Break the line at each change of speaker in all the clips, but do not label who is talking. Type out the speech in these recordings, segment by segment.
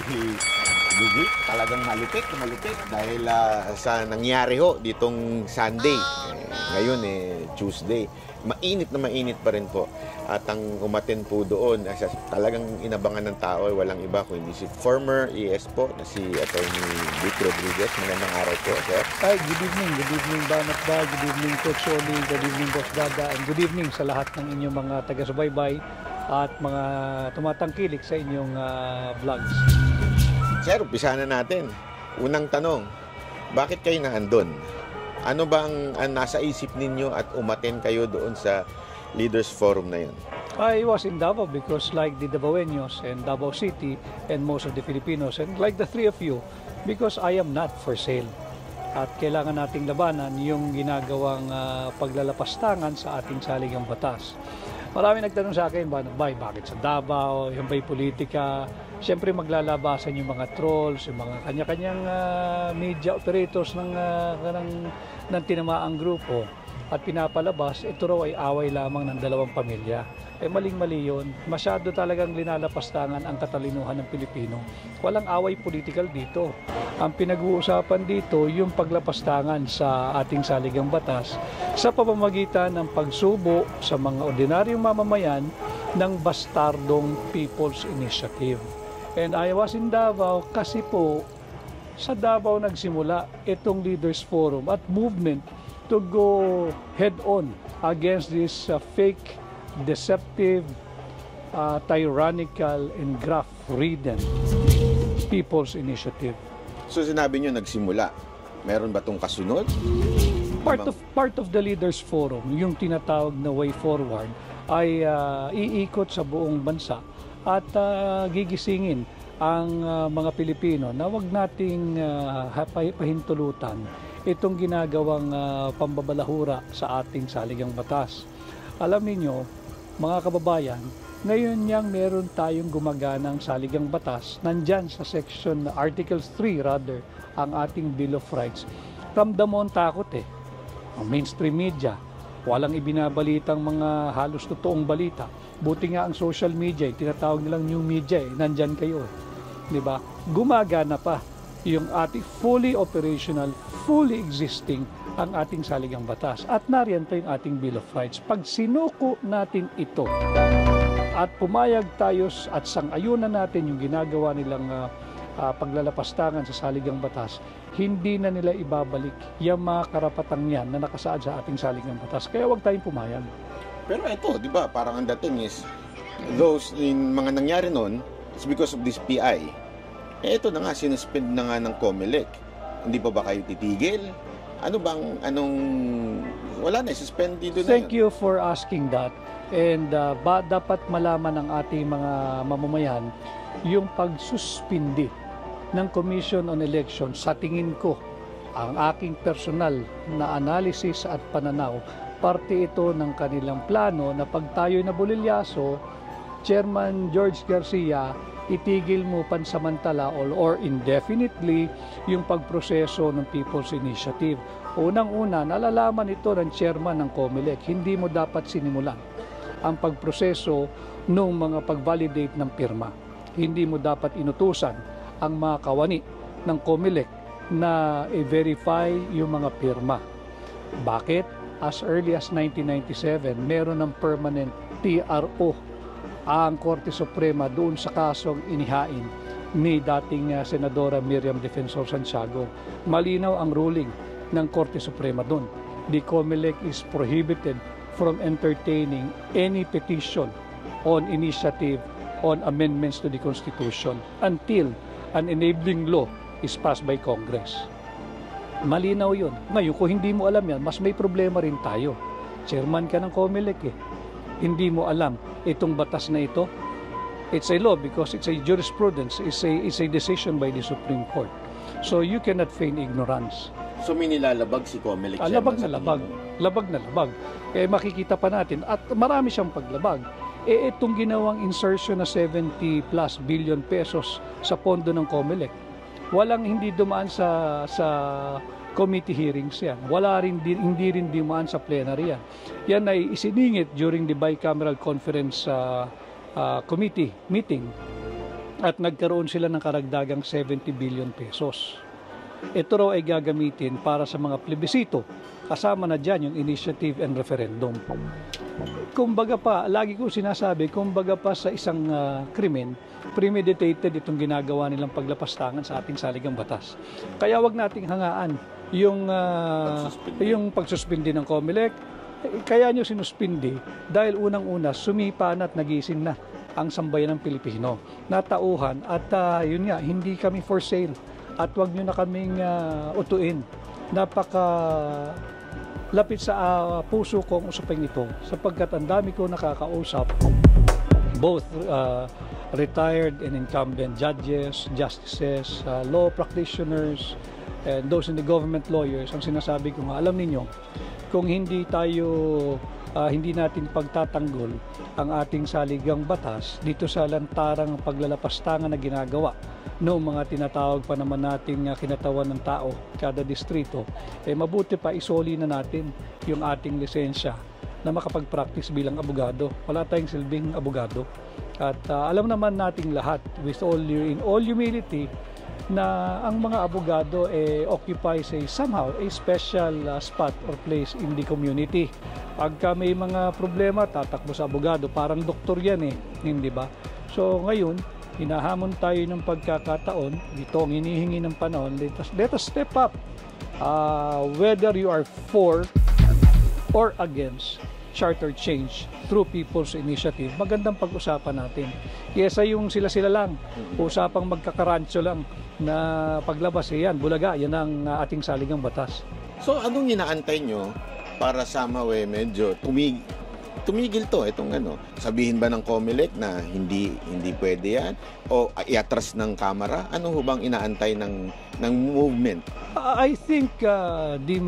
Gugu, talagang malupit na malupit dahil sa nangyari ho ditong Sunday. Ngayon Tuesday. Mainit na mainit pa rin po. At ang umaten po doon, talagang inabangan ng tao, walang iba kundi si former ES po na si Attorney Vic Rodriguez. Magandang araw po, sir.
Hi, good evening. Good evening, Banat Ba. Good evening, Coach Oli. Good evening, Boss Dada. And good evening sa lahat ng inyong mga taga-subaybay at mga tumatangkilik sa inyong vlogs.
Sir, umpisa na natin. Unang tanong, bakit kayo naandun? Ano ba ang nasa isip ninyo at umaten kayo doon sa Leaders Forum na yun?
I was in Davao because like the Davaoeños and Davao City and most of the Filipinos and like the three of you, because I am not for sale. At kailangan nating labanan yung ginagawang paglalapastangan sa ating saligang batas. Marami nagtanong sa akin, bakit sa Davao, yung ba'y politika? Siyempre maglalabasan yung mga trolls, yung mga kanya-kanyang media operators ng tinamaang grupo. At pinapalabas, ito raw ay away lamang ng dalawang pamilya. Maling-mali yun. Masyado talagang linalapastangan ang katalinuhan ng Pilipino. Walang away political dito. Ang pinag-uusapan dito, yung paglapastangan sa ating saligang batas sa pamamagitan ng pagsubo sa mga ordinaryong mamamayan ng bastardong People's Initiative. And I was in Davao kasi po sa Davao nagsimula itong Leaders Forum at movement to go head-on against this fake, deceptive, tyrannical, and graft-ridden People's Initiative.
So sinabi nyo nagsimula. Meron ba itong kasunod?
Part of the Leaders Forum, yung tinatawag na Way Forward, ay iikot sa buong bansa at gigisingin ang mga Pilipino na wag nating pahintulutan itong ginagawang pambabalahura sa ating saligang batas. Alam niyo, mga kababayan, ngayon niyang meron tayong gumaganang saligang batas, nandyan sa section Articles 3 rather, ang ating Bill of Rights. Ramdam mo ang takot ang mainstream media, walang ibinabalitang mga halos totoong balita. Buti nga ang social media, tinatawag nilang new media, nandyan kayo. Diba? Gumagana pa yung ating fully operational, fully existing ang ating saligang batas. At nariyan pa yung ating Bill of Rights. Pag sinuko natin ito at pumayag tayo at sang-ayunan natin yung ginagawa nilang paglalapastangan sa saligang batas, hindi na nila ibabalik yung mga karapatang yan na nakasaad sa ating saligang batas. Kaya huwag tayong pumayag.
Pero ito, di ba, parang ang dating is, those in mga nangyari noon, it's because of this PI. Ito na nga, sinuspend na nga ng COMELEC. Hindi pa ba kayo titigil? Wala na, suspend dito na.
Thank you for asking that. And dapat malaman ng ating mga mamamayan yung pagsuspindi ng Commission on Elections. Sa tingin ko, ang aking personal na analysis at pananaw, parte ito ng kanilang plano na pag tayo'y nabulilyaso, Chairman George Garcia, itigil mo pansamantala or indefinitely yung pagproseso ng People's Initiative. Unang-una, nalalaman ito ng chairman ng COMELEC, hindi mo dapat sinimulan ang pagproseso ng mga pag-validate ng pirma. Hindi mo dapat inutusan ang mga kawani ng COMELEC na i-verify yung mga pirma. Bakit? As early as 1997, meron ng permanent TRO ang Korte Suprema doon sa kasong inihain ni dating Senadora Miriam Defensor Santiago. Malinaw ang ruling ng Korte Suprema doon. The COMELEC is prohibited from entertaining any petition on initiative on amendments to the Constitution until an enabling law is passed by Congress. Malinaw yun. Ngayon, kung hindi mo alam yan, mas may problema rin tayo. Chairman ka ng COMELEC Hindi mo alam itong batas na ito. It's a law because it's a jurisprudence. It's a decision by the Supreme Court. So you cannot feign ignorance.
So may nilalabag si COMELEC?
Labag na labag. Labag na labag. Makikita pa natin. At marami siyang paglabag. Itong ginawang insertion na 70+ billion pesos sa pondo ng COMELEC, hindi dumaan sa committee hearings yan. Hindi rin dumaan sa plenary yan. Yan ay isiningit during the bicameral conference committee meeting at nagkaroon sila ng karagdagang 70 billion pesos. Ito raw ay gagamitin para sa mga plebisito, kasama na dyan yung initiative and referendum. Kumbaga pa, lagi ko sinasabi, kumbaga pa sa isang krimen, premeditated itong ginagawa nilang paglapastangan sa ating saligang batas. Kaya wag nating hangaan yung pagsuspindi ng COMELEC. Kaya nyo sinuspindi dahil unang-una sumipa na at nagising na ang sambayan ng Pilipino. Natauhan at yun nga, hindi kami for sale at wag nyo na kaming utuin. Lapit sa puso ko ang usaping ito sapagkat ang dami ko nakakausap, both retired and incumbent judges, justices, law practitioners, and those in the government lawyers. Ang sinasabi ko nga, alam ninyo, kung hindi natin pagtatanggol ang ating saligang batas dito sa lantarang paglalapastangan na ginagawa noong mga tinatawag pa naman nating kinatawan ng tao kada distrito, mabuti pa isoli na natin yung ating lisensya na makapag-practice bilang abogado. Wala tayong silbing abogado. At alam naman nating lahat, in all humility, na ang mga abogado occupies somehow a special spot or place in the community. Pagka may mga problema, tatakbo sa abogado, parang doktor yan hindi ba? So ngayon, hinahamon tayo ng pagkakataon, dito ang hinihingi ng panahon, let us step up. Whether you are for or against charter change through people's initiative, magandang pag-usapan natin. Kesa yung sila-sila lang, usapang magkakarancho lang na paglabas, yan, bulaga, yan ang ating saligang batas.
So anong inaantay nyo para somehow medyo tumigil to, itong sabihin ba ng COMELEC na hindi pwede yan o iatras ng Kamara? Ano ho bang inaantay ng movement?
I think the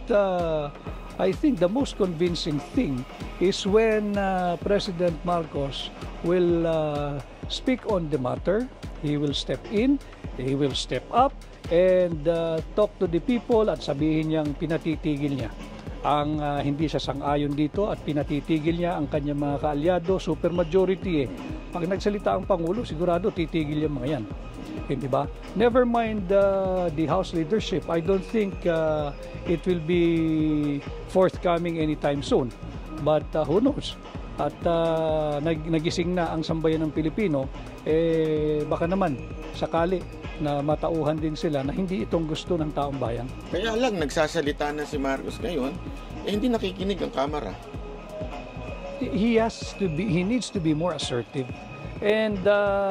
most convincing thing is when President Marcos will speak on the matter. He will step in, he will step up and talk to the people at sabihin niyang pinatitigil niya ang hindi siya sang-ayon dito at pinatitigil niya ang kanyang mga kaalyado, supermajority Pag nagsalita ang Pangulo, sigurado titigil yung mga yan. Hindi ba? Never mind the House leadership. I don't think it will be forthcoming anytime soon. But who knows? At nagising na ang sambayan ng Pilipino, baka naman sakali na matauhan din sila na hindi itong gusto ng taong bayan.
Kaya lang, nagsasalita na si Marcos ngayon, hindi nakikinig ang Kamara.
He needs to be more assertive. And,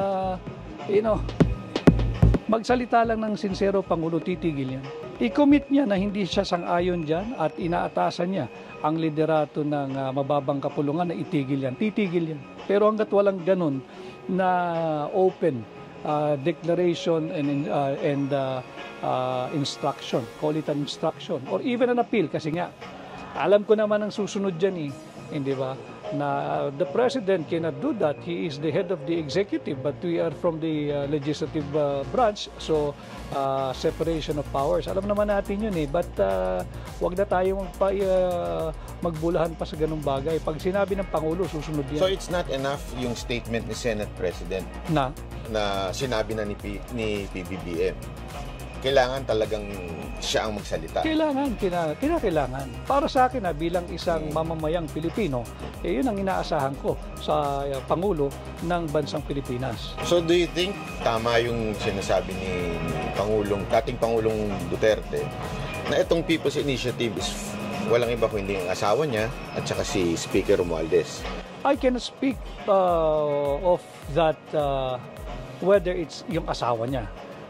magsalita lang ng sincero, Pangulo, titigil yan. I-commit niya na hindi siya sang-ayon dyan at inaatasan niya ang liderato ng mababang kapulungan na itigil yan. Titigil yan. Pero hanggat walang ganun na open declaration and instruction, call it an instruction, or even an appeal, kasi nga, alam ko naman ang susunod dyan hindi ba? Na the President cannot do that. He is the head of the executive, but we are from the legislative branch, so separation of powers. Alam naman natin yun but wag na tayo magbulahan pa sa ganung bagay. Pag sinabi ng Pangulo, susunod yan.
So it's not enough yung statement ni Senate President na sinabi na ni PBBM. Kailangan talagang siya ang magsalita. Kailangan. Para sa akin bilang isang mamamayang Pilipino, yun ang inaasahan ko sa Pangulo ng bansang Pilipinas. So do you think tama yung sinasabi ni dating Pangulong Duterte na itong People's Initiative is walang iba kundi ang asawa niya at saka si Speaker Romualdez?
I can speak of that whether it's yung asawa niya.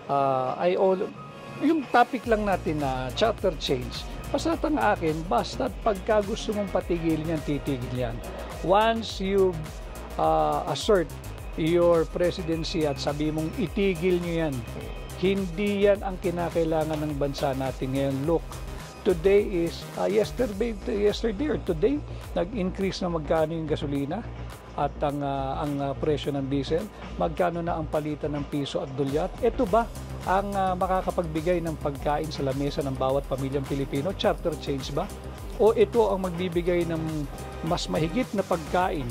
Yung topic lang natin na charter change, basta ang akin, basta pagka gusto mong patigilin yan, titigil yan. Once you assert your presidency at sabi mong itigil nyo yan, hindi yan ang kinakailangan ng bansa natin ngayon. Look, today is, yesterday or today, nag-increase na magkano yung gasolina at ang presyo ng diesel, magkano na ang palitan ng piso at dolyar. Ito ba ang makakapagbigay ng pagkain sa lamesa ng bawat pamilyang Pilipino? Charter change ba? O ito ang magbibigay ng mas mahigit na pagkain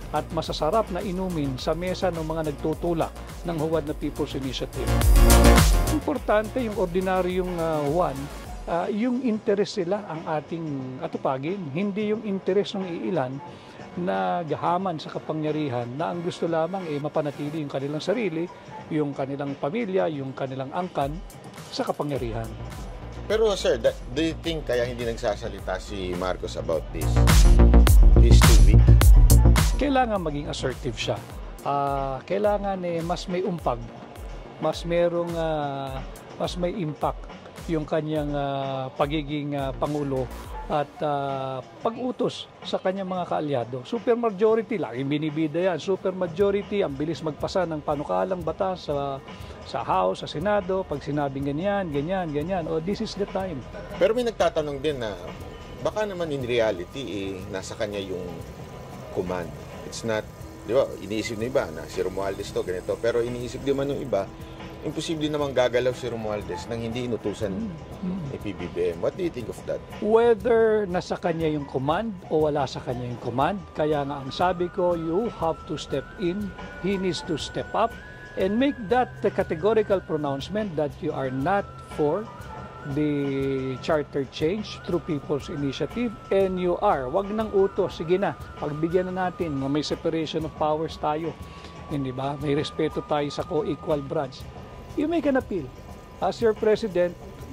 at masasarap na inumin sa mesa ng mga nagtutulak ng huwad na People's Initiative. Importante yung ordinaryong Juan, yung interes nila ang ating atupagin, hindi yung interes ng iilan na gahaman sa kapangyarihan na ang gusto lamang ay mapanatili yung kanilang sarili, yung kanilang pamilya, yung kanilang angkan sa kapangyarihan.
Pero sir, do you think kaya hindi nagsasalita si Marcos about this? He's too weak?
Kailangan maging assertive siya. Kailangan mas may umpag, mas may impact yung kanyang pagiging Pangulo at pag-utos sa kanyang mga kaalyado. Supermajority, laging binibida yan. Supermajority, ang bilis magpasa ng panukalang batas sa House, sa Senado, pag sinabing ganyan. Oh, this is the time.
Pero may nagtatanong din na baka naman in reality, nasa kanya yung command. It's not, di ba, iniisip ng iba na si Romualdez to, ganito. Pero iniisip din man ng iba, imposible namang gagalaw si Romualdez nang hindi inutusan ni PBBM. What do you think of that?
Whether nasa kanya yung command o wala sa kanya yung command, kaya nga ang sabi ko, you have to step in, he needs to step up, and make that the categorical pronouncement that you are not for the charter change through People's Initiative, and you are, wag nang utos, sige na, pagbigyan na natin, may separation of powers tayo, hindi ba? May respeto tayo sa co-equal branch. You make an appeal as your president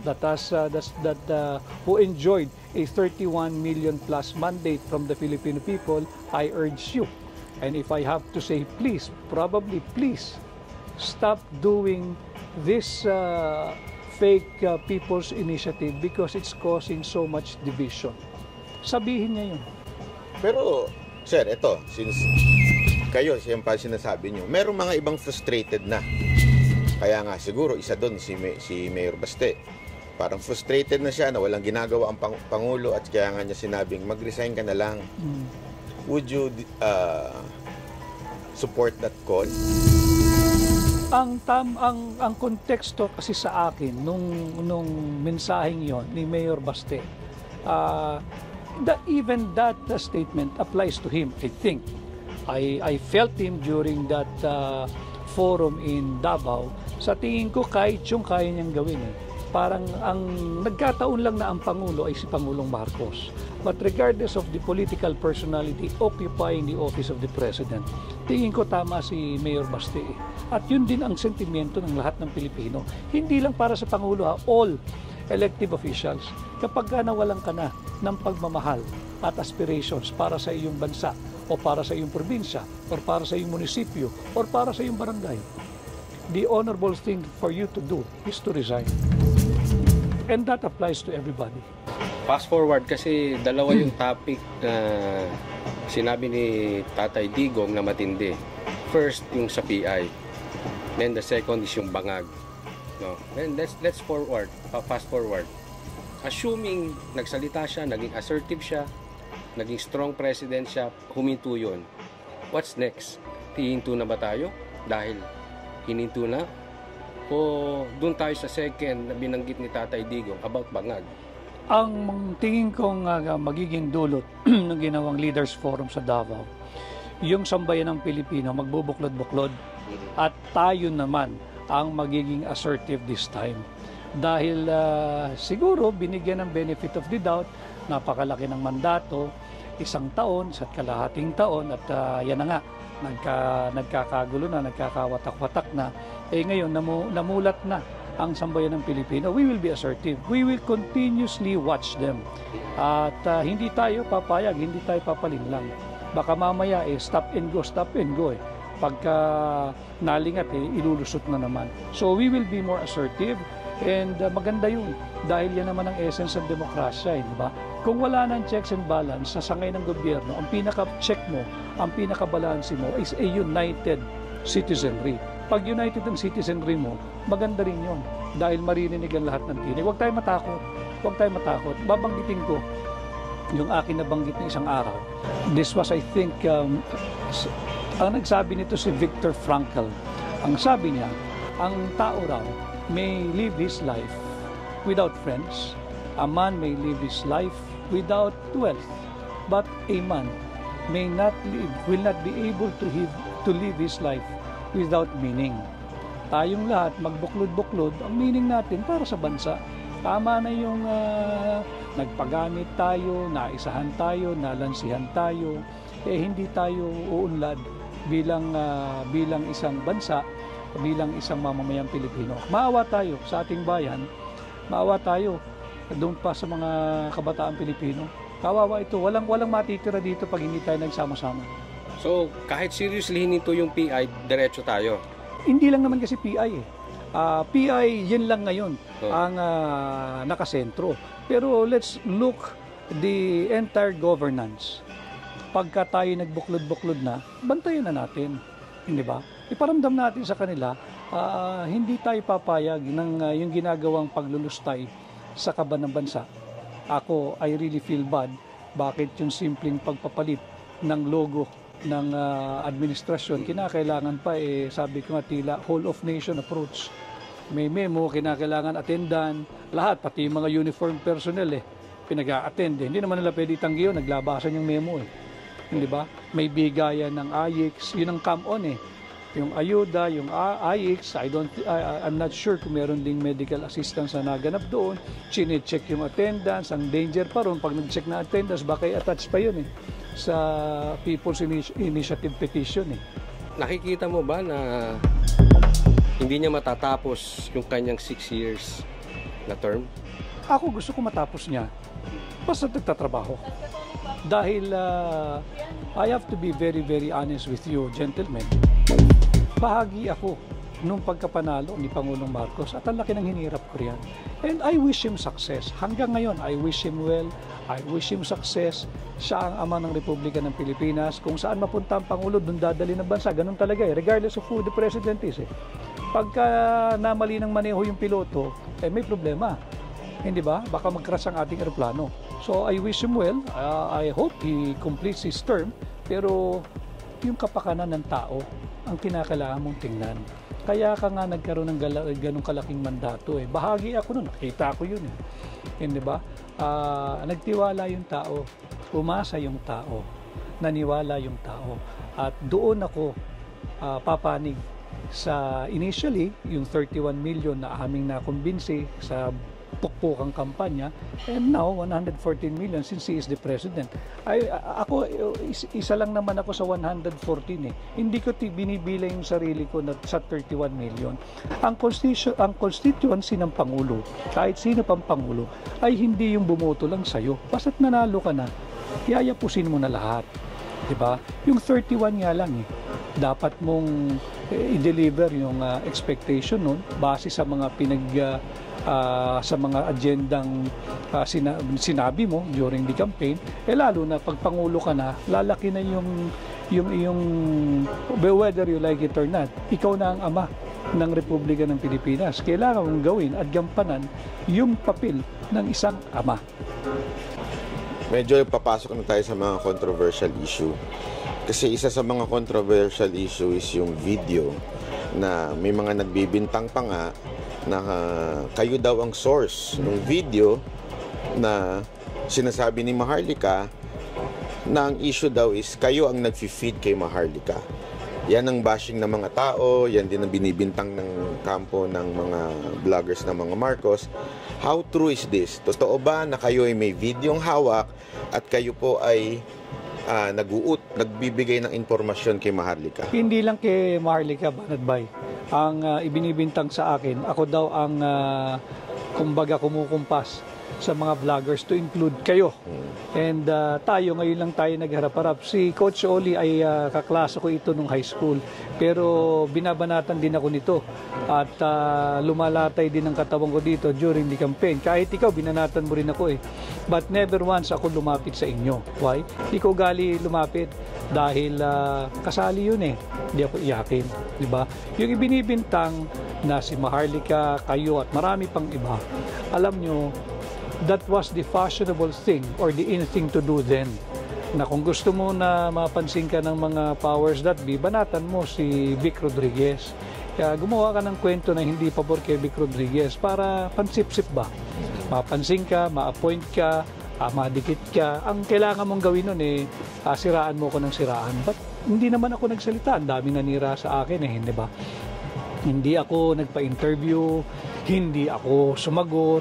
who enjoyed a 31 million plus mandate from the Filipino people. I urge you, and if I have to say please, probably please stop doing this fake People's Initiative because it's causing so much division. Sabihin niya yun.
Pero sir, ito, since kayo, siyempre sinasabi nyo, merong mga ibang frustrated na. Kaya nga siguro isa doon si Mayor Baste. Parang frustrated na siya na walang ginagawa ang Pangulo at kaya nga niya sinabing mag-resign ka na lang. Would you support that call?
Ang konteksto kasi sa akin nung mensaheng yon ni Mayor Baste, even that statement applies to him. I think I felt him during that forum in Davao. Sa tingin ko kahit yung kaya niyang gawin parang ang nagkataon lang na ang Pangulo ay si Pangulong Marcos. But regardless of the political personality occupying the office of the President, tingin ko tama si Mayor Baste. At yun din ang sentimiento ng lahat ng Pilipino. Hindi lang para sa Pangulo, all elective officials. Kapag nawalan ka na ng pagmamahal at aspirations para sa iyong bansa, o para sa iyong probinsya, or para sa iyong munisipyo, or para sa iyong barangay, the honorable thing for you to do is to resign. And that applies to everybody.
Fast forward kasi dalawa yung topic na sinabi ni Tatay Digong na matindi. First, yung sa PI. Then the second is yung bangag. No? Then let's forward, fast forward. Assuming nagsalita siya, naging assertive siya, naging strong president siya, huminto yun. What's next? Hihinto na ba tayo? Dahil hininto na? O doon tayo sa second na binanggit ni Tatay Digong about bangag?
Ang tingin kong magiging dulot ng ginawang Leaders Forum sa Davao, yung sambayan ng Pilipino magbubuklod-buklod at tayo naman ang magiging assertive this time. Dahil siguro binigyan ng benefit of the doubt, napakalaki ng mandato, 1 taon sa kalahating taon at yan na nga, nagkakagulo na, nagkakawatak-watak na. Ngayon, namulat na ang sambayan ng Pilipino. We will be assertive. We will continuously watch them. At hindi tayo papayag, hindi tayo papalinlang. Baka mamaya stop and go Pagka nalingat ilulusot na naman. So we will be more assertive and maganda yun. Dahil yan naman ang essence ng demokrasya, di ba? Kung wala ng checks and balance sa sangay ng gobyerno, ang pinaka-check mo, ang pinaka-balanse mo is a united citizenry. Pag united ang citizenry mo, maganda rin yun. Dahil maririnig ang lahat ng tinig. Huwag tayo matakot. Huwag tayo matakot. Babanggitin ko yung akin nabanggit na isang araw. This was, I think, ang nagsabi nito si Viktor Frankl. Ang sabi niya, ang tao raw may live his life without friends. A man may live his life without wealth. But a man will not be able to live his life without meaning. Tayong lahat magbuklod-buklod, ang meaning natin para sa bansa. Tama na yung nagpagamit tayo, naisahan tayo, nalansihan tayo, hindi tayo uunlad bilang isang bansa, bilang isang mamamayang Pilipino. Maawa tayo sa ating bayan, maawa tayo doon pa sa mga kabataan Pilipino. Kawawa ito, walang matitira dito pag hindi tayo nagsama-sama.
So, kahit seriously hinito yung PI, diretso tayo.
Hindi lang naman kasi PI eh. PI, yun lang ngayon ang nakasentro. Pero let's look the entire governance. Pagka tayo nagbuklod-buklod na, bantayan na natin. Hindi ba? Iparamdam natin sa kanila, hindi tayo papayag ng yung ginagawang paglulustay sa kaban ng bansa. Ako, I really feel bad. Bakit yung simpleng pagpapalit ng logo ng administrasyon, kinakailangan pa sabi ko nga tila whole of nation approach. May memo, kinakailangan attendan, lahat, pati yung mga uniform personnel pinag-a-attend. Hindi naman nila pwede tanggi yun, naglabasan yung memo Hindi ba? May bigayan ng AIX, yun ang come-on Yung ayuda, yung AIX, I'm not sure kung meron ding medical assistance na naganap doon. Chine-check yung attendance, ang danger pa ron. Pag nag-check na attendance, baka i-attach pa yun sa People's Initiative Petition
Nakikita mo ba na hindi niya matatapos yung kanyang 6 years na term?
Ako gusto ko matapos niya. Basta nagtatrabaho. Dahil I have to be very, very honest with you, gentlemen. Bahagi ako nung pagkapanalo ni Pangulong Marcos at ang laki ng hinirap ko riyan. And I wish him success. Hanggang ngayon, I wish him well. I wish him success. Siya ang ama ng Republika ng Pilipinas. Kung saan mapunta ang Pangulo, doon dadali ng bansa. Ganun talaga regardless of who the president is Pagka namali ng maneho yung piloto, may problema. Hindi ba? Baka mag-crash ang ating eroplano. So I wish him well. I hope he completes his term. Pero yung kapakanan ng tao, ang kinakailangan mong tingnan. Kaya ka nga nagkaroon ng ganong kalaking mandato Bahagi ako nun, nakita ko yun Hindi ba? Nagtiwala yung tao, umasa yung tao, naniwala yung tao. At doon ako papanig sa initially, yung 31 million na aming nakumbinsi sa pukpukang kampanya, and now 114 million since he is the president. Ako, isa lang naman ako sa 114 Hindi ko binibila yung sarili ko sa 31 million. Ang constituency ng Pangulo, kahit sino pang Pangulo, ay hindi yung bumoto lang sa'yo. Basta't nanalo ka na, yayapusin mo na lahat. Diba? Yung 31 nga lang dapat mong i-deliver yung expectation nun base sa mga sa mga agendang sinabi mo during the campaign, lalo na pag Pangulo ka na, lalaki na yung whether you like it or not, ikaw na ang ama ng Republika ng Pilipinas. Kailangan mong gawin at gampanan yung papel ng isang ama.
Medyo papasok na tayo sa mga controversial issue. Kasi isa sa mga controversial issue is yung video na may mga nagbibintang pa nga na kayo daw ang source ng video na sinasabi ni Maharlika na ang issue daw is kayo ang nag-feed kay Maharlika. Yan ang bashing ng mga tao, yan din ang binibintang ng kampo ng mga vloggers ng mga Marcos. How true is this? Totoo ba na kayo ay may videong hawak at kayo po ay nagbibigay ng informasyon kay Maharlika?
Hindi lang kay Maharlika, Banatbay. Ang ibinibintang sa akin, ako daw ang kumbaga kumukumpas sa mga vloggers to include kayo. And tayo, ngayon lang tayo nagharap-harap. Si Coach Oli ay kaklase ko ito nung high school. Pero binabanatan din ako nito. At lumalatay din ang katawan ko dito during the campaign. Kahit ikaw, binanatan mo rin ako But never once ako lumapit sa inyo. Why? Hindi ko gali lumapit. Dahil kasali yun Hindi ako iyakin. Diba? Yung ibinibintang na si Maharlika, kayo at marami pang iba, alam nyo, that was the fashionable thing or the in thing to do then. Na kung gusto mo na mapansin ka ng mga powers that be, banatan mo si Vic Rodriguez. Kaya gumawa ka ng kwento na hindi pabor kay Vic Rodriguez para pansip-sip ba? Mapansin ka, ma-appoint ka, madikit ka. Ang kailangan mong gawin nun siraan mo ko ng siraan. But hindi naman ako nagsalita. Ang daming nanira sa akin hindi ba? Hindi ako nagpa-interview, hindi ako sumagot.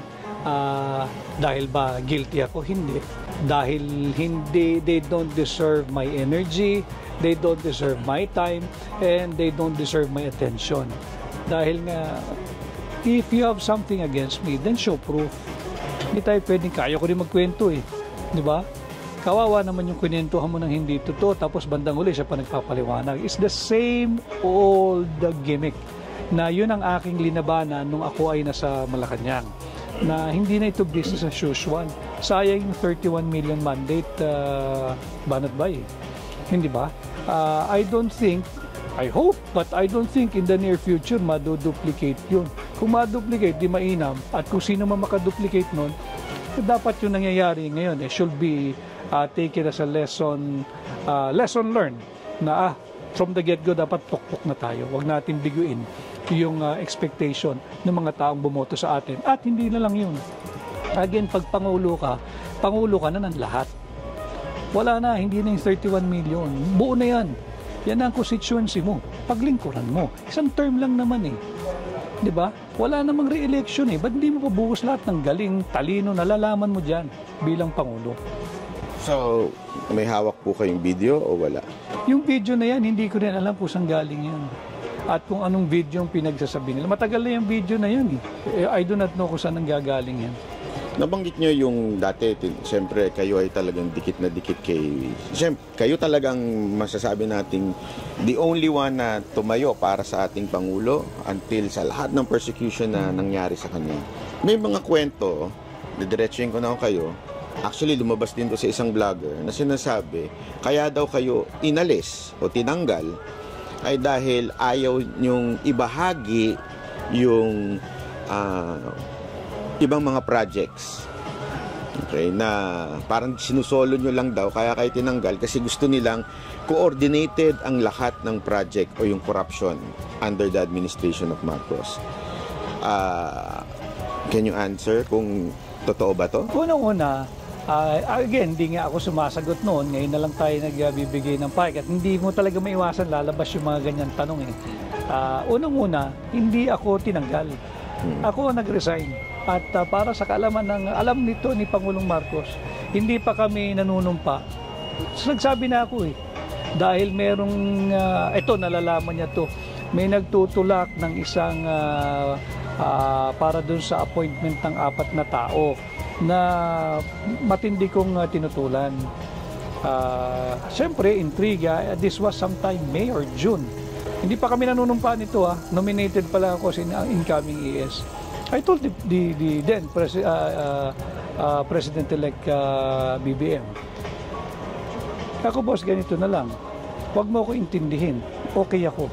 Dahil ba guilty ako? Hindi. Dahil they don't deserve my energy, they don't deserve my time, and they don't deserve my attention. Dahil nga, if you have something against me, then show proof. Hindi tayo pwedeng, kaya ko rin magkwento di ba? Kawawa naman yung kinentuhan mo ng hindi totoo, tapos bandang uli siya pa nagpapaliwanag. It's the same old gimmick na yun ang aking linabanan nung ako ay nasa Malacanang, na hindi na ito business as usual. Sayang yung 31 million mandate banat ba hindi ba? I hope, but I don't think in the near future maduduplicate yun. Kung maduplicate, di mainam. At kung sino man makaduplicate nun, dapat yung nangyayari ngayon should be taken as a lesson learned na from the get-go dapat pukpok na tayo. Huwag natin biguin yung expectation ng mga taong bumoto sa atin. At hindi na lang yun. Again, pag pangulo ka na ng lahat. Wala na, hindi na yung 31 million. Buo na yan. Yan ang constituency mo. Paglingkuran mo. Isang term lang naman Di ba? Wala namang re-election Ba't hindi mo pabuhos lahat ng galing, talino, nalalaman mo dyan bilang pangulo?
So, may hawak po kayong video o wala?
Yung video na yan, hindi ko rin alam kung saan galing yan. At kung anong video yung pinagsasabi nila. Matagal na yung video na yan I do not know kung saan ang gagaling yan.
Nabanggit nyo yung dati, siyempre kayo ay talagang dikit na dikit kay... Siyempre, kayo talagang masasabi nating the only one na tumayo para sa ating Pangulo until sa lahat ng persecution na nangyari sa kanya. May mga kwento, didiretsuhin ko na kayo, actually lumabas din to sa isang vlogger na sinasabi, kaya daw kayo inalis o tinanggal ay dahil ayaw nyong ibahagi yung ibang mga projects. Okay, na parang sinusolo nyo lang daw kaya kayo tinanggal kasi gusto nilang coordinated ang lahat ng project o yung corruption under the administration of Marcos. Can you answer kung totoo ba to?
Unang-una, again, hindi nga ako sumasagot noon. Ngayon na lang tayo nagbibigay ng pack at hindi mo talaga maiwasan lalabas yung mga ganyan tanong Unang-una, hindi ako tinanggal. Ako nag-resign. At para sa kaalaman ng alam nito ni Pangulong Marcos, hindi pa kami nanunumpa. Nagsabi na ako dahil merong, nalalaman niya to, may nagtutulak ng isang para dun sa appointment ng 4 na tao na matindi kong tinutulan. Siyempre, intriga, this was sometime May or June. Hindi pa kami nanunumpa nito Nominated pala ako sa incoming ES. I told the then President-elect BBM, ako boss, ganito na lang. Huwag mo ako intindihin. Okay ako.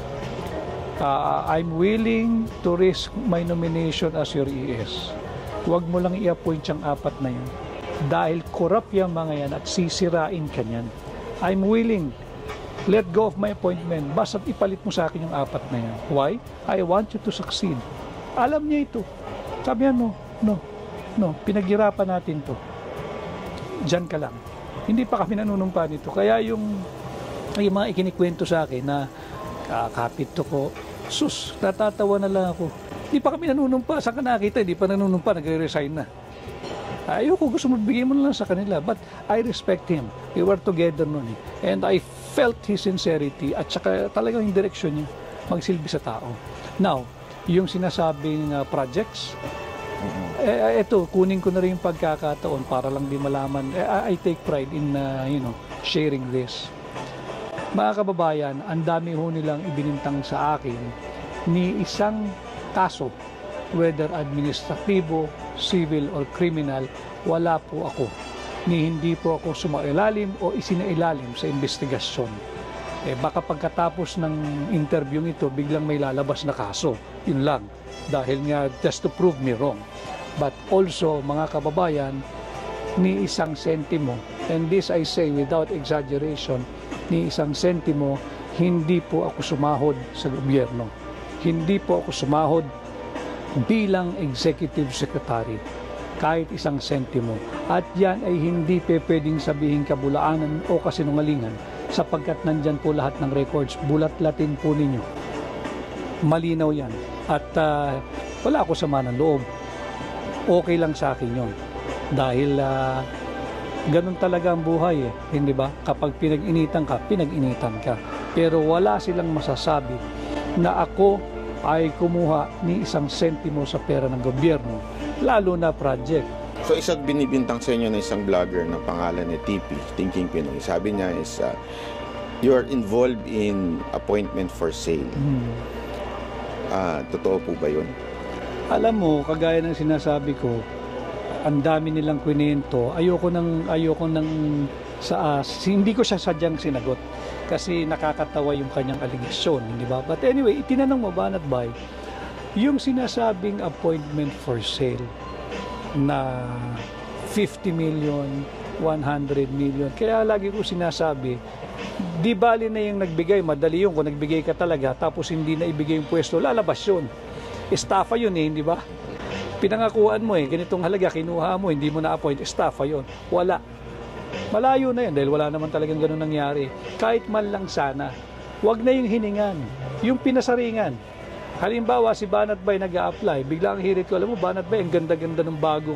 I'm willing to risk my nomination as your ES. Huwag mo lang i-appoint yung 4 na yun. Dahil corrupt yung mga yan at sisirain ka niyan. I'm willing. Let go of my appointment. Basta't ipalit mo sa akin yung 4 na yan. Why? I want you to succeed. Alam niya ito. Sabi niya, no, pinaghirapan natin to. Diyan ka lang. Hindi pa kami nanunumpa nito. Kaya yung mga ikinikwento sa akin na kapit to ko, sus, natatawa na lang ako. Hindi pa kami nanunumpa. Saan ka nakita? Hindi pa nanunumpa, nagre-resign na. Ayoko, gusto magbigay mo na lang sa kanila. But I respect him. We were together noon And I felt his sincerity at saka talagang yung direksyon niya magsilbi sa tao. Now, yung sinasabing projects, ito, kunin ko na rin yung pagkakataon para lang di malaman. I take pride in sharing this. Mga kababayan, ang dami ho nilang ibinintang sa akin ni isang kaso, whether administratibo, civil, or criminal, wala po ako. Ni hindi po ako sumailalim o isinailalim sa investigasyon. Baka pagkatapos ng interview ito, biglang may lalabas na kaso. Yun lang. Dahil nga, just to prove me wrong. But also, mga kababayan, ni isang sentimo, and this I say without exaggeration, ni isang sentimo, hindi po ako sumahod sa gobyerno. Hindi po ako sumahod bilang executive secretary. kahit isang sentimo. At yan ay hindi pwedeng sabihin kabulaanan o kasinungalingan sapagkat nandyan po lahat ng records. Bulat-latin po ninyo. Malinaw yan. At wala ako sama ng loob. Okay lang sa akin yun. Dahil ganun talaga ang buhay eh. Hindi ba? Kapag pinag-initan ka, pinag-initan ka. Pero wala silang masasabi na ako ay kumuha ni isang sentimo sa pera ng gobyerno, lalo na project.
So isang binibintang sa inyo na isang vlogger na pangalan ni TP, Thinking Pinoy. Sabi niya is, you are involved in appointment for sale. Totoo po ba yun?
Alam mo, kagaya ng sinasabi ko, ang dami nilang kwento. Ayoko nang hindi ko siya sadyang sinagot kasi nakakatawa yung kanyang aligasyon, di ba? But anyway, itinanong mo ba, Banat Bay, yung sinasabing appointment for sale na 50 million, 100 million. Kaya lagi ko sinasabi, di bali na yung nagbigay, madali yun kung nagbigay ka talaga tapos hindi na ibigay yung pwesto, lalabas yun. Estafa yun eh, di ba? Pinangakuan mo eh, ganitong halaga, kinuha mo, hindi mo na-appoint, estafa yun. Wala. Malayo na yun dahil wala naman talagang ganun nangyari. Kahit man lang sana, wag na yung hiningan, yung pinasaringan. Halimbawa, si Banat Bay nag-a-apply, bigla ang hirit ko, alam mo, Banat Bay, ang ganda-ganda ng bagong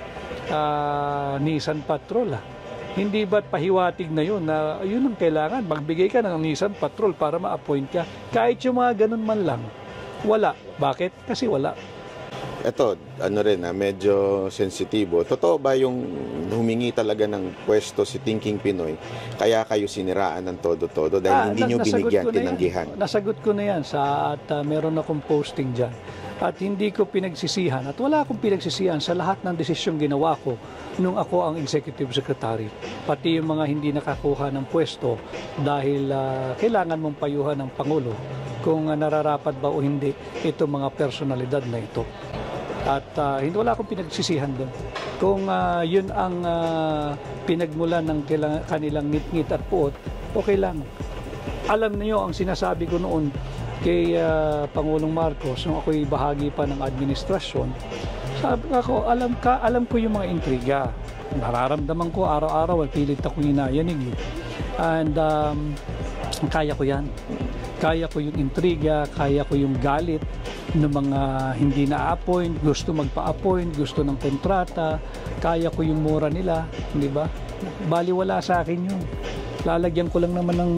Nissan Patrol Hindi ba't pahiwatig na yun na yun ang kailangan, magbigay ka ng Nissan Patrol para ma-appoint ka. Kahit yung mga ganun man lang, wala. Bakit? Kasi wala.
Ito, medyo sensitibo. Totoo ba yung humingi talaga ng pwesto si Thinking Pinoy, kaya kayo siniraan ng todo-todo dahil hindi nyo binigyan, tinanggihan?
Nasagot ko na yan at meron akong posting dyan. At hindi ko pinagsisihan at wala akong pinagsisihan sa lahat ng desisyong ginawa ko nung ako ang executive secretary. Pati yung mga hindi nakakuha ng pwesto dahil kailangan mong payuhan ng Pangulo kung nararapat ba o hindi itong mga personalidad na ito. At hindi wala akong pinagsisihan doon. Kung yun ang pinagmulan ng kanilang ngit-ngit at puot, okay lang. Alam niyo ang sinasabi ko noon kay Pangulong Marcos nung ako'y bahagi pa ng administrasyon. Sabi ko, alam ko yung mga intriga. Nararamdaman ko araw-araw at pilit akong inayanig. And kaya ko yan. Kaya ko yung intriga, kaya ko yung galit ng mga hindi na-appoint, gusto magpa-appoint, gusto ng kontrata, kaya ko yung mura nila, di ba? Baliwala sa akin yun. Lalagyan ko lang naman ng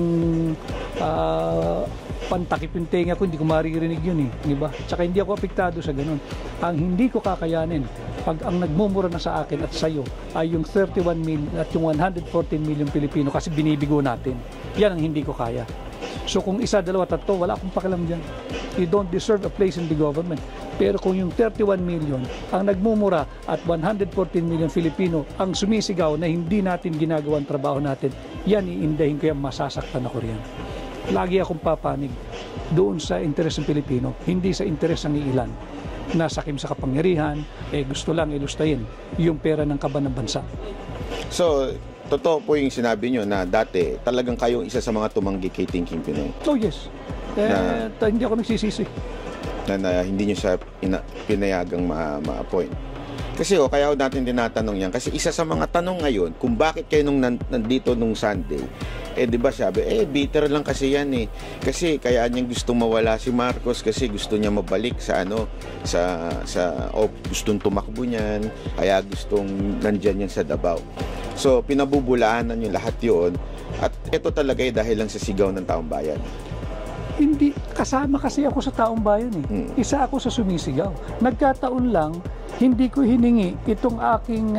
pantakip yung tenga ko, hindi ko maririnig yun eh, di ba? Tsaka hindi ako apektado sa ganun. Ang hindi ko kakayanin, pag ang nagmumura na sa akin at sa'yo ay yung 31 million at yung 114 million Pilipino kasi binibigo natin. Yan ang hindi ko kaya. So kung isa, dalawa, tatlo, wala akong pakialam dyan. You don't deserve a place in the government. Pero kung yung 31 million ang nagmumura at 114 million Filipino ang sumisigaw na hindi natin ginagawa ang trabaho natin, yan iindahin ko yan, masasaktan ako riyan. Lagi akong papanig doon sa interes ng Pilipino, hindi sa interes ng ilan. Nasakim sa kapangyarihan, gusto lang ilustayin yung pera ng kaban ng bansa.
So, totoo po yung sinabi nyo na dati talagang kayong isa sa mga tumanggi kay Thinking Pinoy.
Oh yes. Hindi ako nagsisisi.
Na hindi nyo siya pinayagang ma-appoint. Kasi kaya natin tinatanong yan. Kasi isa sa mga tanong ngayon, kung bakit kayo nandito nung Sunday, di ba sabi, bitter lang kasi yan eh. Kasi kaya niya gustong mawala si Marcos kasi gusto niya mabalik sa gustong tumakbo niyan, kaya gustong nandyan yan sa Davao. So, pinabubulaanan nyo lahat yun. At ito talaga dahil lang sa sigaw ng taong bayan.
Hindi, kasama kasi ako sa taong bayan eh. Isa ako sa sumisigaw. Nagkataon lang, hindi ko hiningi itong aking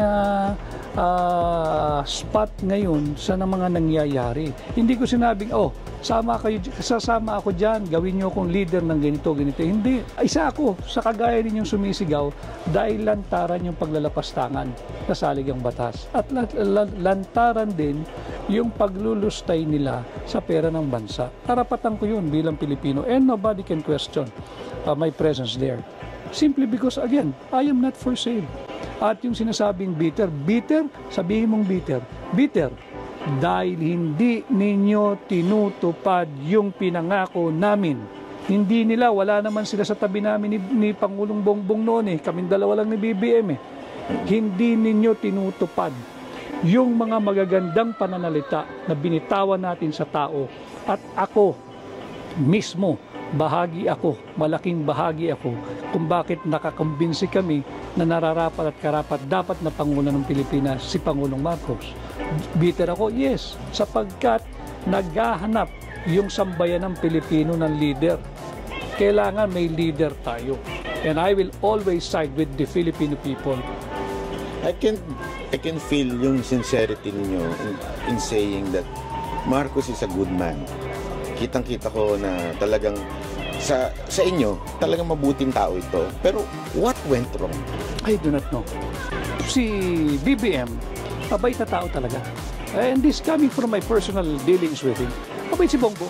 spot ngayon sa mga nangyayari. Hindi ko sinabing, sasama ako dyan, gawin nyo akong leader ng ganito. Hindi, isa ako sa kagaya ninyong sumisigaw dahil lantaran yung paglalapastangan na salig ang batas. At lantaran din yung paglulustay nila sa pera ng bansa. Karapatan ko yun bilang Pilipino and nobody can question my presence there. Simply because, again, I am not for sale. At yung sinasabing bitter, sabihin mong bitter, dahil hindi ninyo tinutupad yung pinangako namin. Hindi nila, wala naman sila sa tabi namin ni Pangulong Bongbong noon eh. Kaming dalawa lang ni BBM eh. Hindi ninyo tinutupad yung mga magagandang pananalita na binitawan natin sa tao. At ako mismo, malaking bahagi ako kung bakit nakakambinsi kami na nararapat at karapat dapat na Pangulo ng Pilipinas si Pangulong Marcos. Bitter ako? Yes, sapagkat naghahanap yung sambayan ng Pilipino ng leader. Kailangan may leader tayo. And I will always side with the Filipino people.
I can feel yung sincerity ninyo in saying that Marcos is a good man. Kitang-kita ko na talagang sa inyo, talagang mabuting tao ito. Pero what went wrong?
I do not know. Si BBM, mabait na tao talaga. And this coming from my personal dealings with him. Mabait si Bongbong.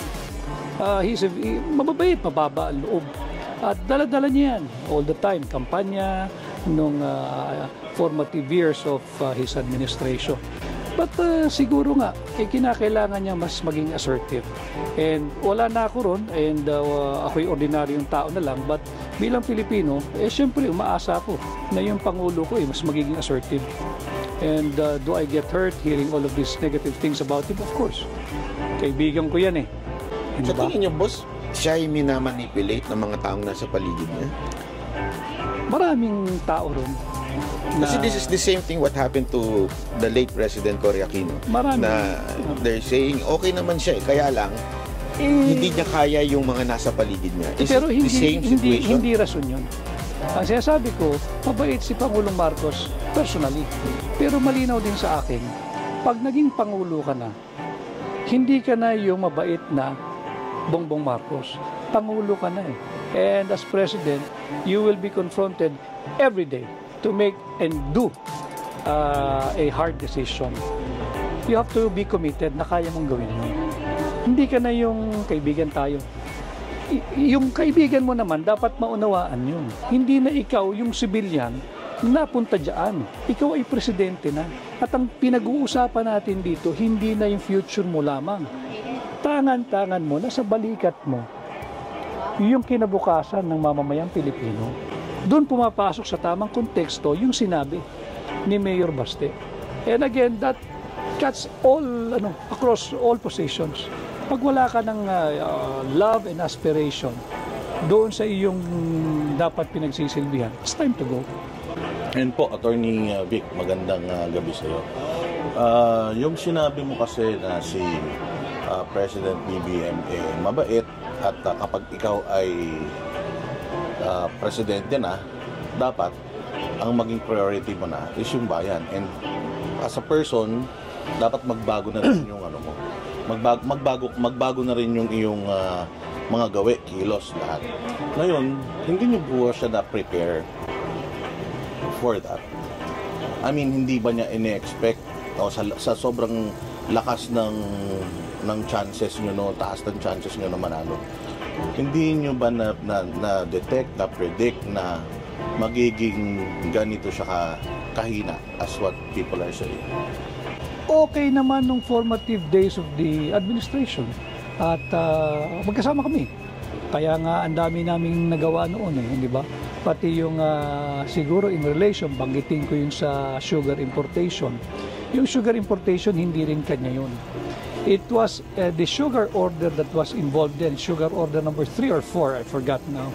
Mababait, mababa ang loob. At dala-dala niya yan all the time. Kampanya nung formative years of his administration. But siguro nga, kinakailangan niya mas maging assertive. And wala na ako ron, and ako'y ordinaryong tao na lang. But bilang Pilipino, syempre umaasa ako na yung Pangulo ko mas magiging assertive. And do I get hurt hearing all of these negative things about him? Of course. Kaibigan ko yan eh.
Sa tingin niyo, boss, siya ay minamanipulate ng mga taong nasa paligid niya?
Maraming tao ron.
Kasi this is the same thing what happened to the late President Cory Aquino.
Marami.
Na they're saying okay naman siya kaya lang hindi niya kaya yung mga nasa paligid niya. Is
pero
it the same situation?
Hindi rason yun. Ang sinasabi ko, mabait si Pangulong Marcos personally. Pero malinaw din sa akin, pag naging Pangulo ka na, hindi ka na yung mabait na Bongbong Marcos. Pangulo ka na eh. And as President, you will be confronted every day to make and do a hard decision. You have to be committed na kaya mong gawin mo. Hindi ka na yung kaibigan tayo. Yung kaibigan mo naman, dapat maunawaan yun. Hindi na ikaw yung civilian na napunta dyan. Ikaw ay presidente na. At ang pinag-uusapan natin dito, hindi na yung future mo lamang. Tangan-tangan mo, nasa balikat mo, yung kinabukasan ng mamamayang Pilipino. Doon pumapasok sa tamang konteksto yung sinabi ni Mayor Baste. And again, that cuts all, across all positions. Pag wala ka ng love and aspiration doon sa iyong dapat pinagsisilbihan, it's time to go.
And po, Attorney Vic, magandang gabi sa iyo. Yung sinabi mo kasi na si President BBM mabait at kapag ikaw ay presidente na, dapat ang maging priority mo na is yung bayan. And as a person, dapat magbago na rin yung ano mo. Magbago na rin yung iyong mga gawe, kilos, lahat. Ngayon, hindi niyo po siya na-prepare for that. I mean, hindi ba niya ine-expect sa sobrang lakas ng chances niyo, no, taas ng chances niyo na manalo. Hindi nyo ba na-detect, na-predict na magiging ganito siya kahina as what people are saying?
Okay naman nung formative days of the administration. At magkasama kami. Kaya nga ang dami naming nagawa noon di ba? Pati yung siguro in relation, banggitin ko yung sa sugar importation. Yung sugar importation, hindi rin kanya yun. It was the sugar order that was involved in, sugar order number 3 or 4, I forgot now.